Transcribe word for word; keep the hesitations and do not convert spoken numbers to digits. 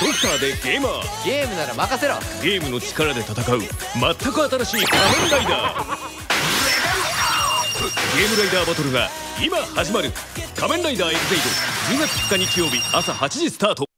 ドクターでゲーマー。 ゲームなら任せろ。 ゲームの力で戦う全く新しい仮面ライダー。ゲームライダーバトルが今始まる。仮面ライダーエグゼイドじゅうがつふつか日曜日朝はちじスタート。